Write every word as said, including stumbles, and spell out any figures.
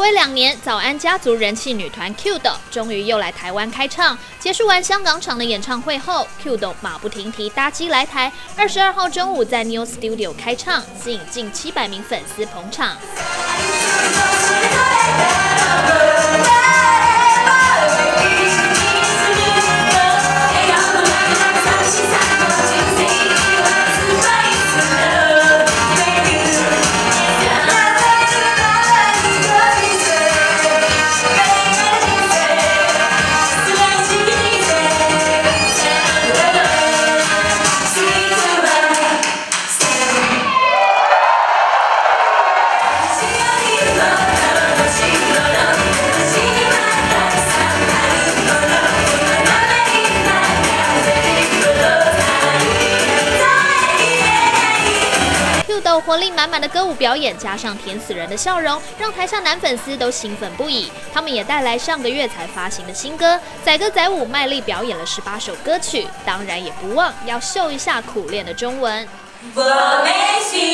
暌两年，早安家族人气女团 Q 豆终于又来台湾开唱。结束完香港场的演唱会后 ，Q 豆马不停蹄搭机来台，二十二号中午在 New Studio 开唱，吸引近七百名粉丝捧场。Q 豆活力满满的歌舞表演，加上甜死人的笑容，让台下男粉丝都兴奋不已。他们也带来上个月才发行的新歌，载歌载舞，卖力表演了十八首歌曲，当然也不忘要秀一下苦练的中文。我没心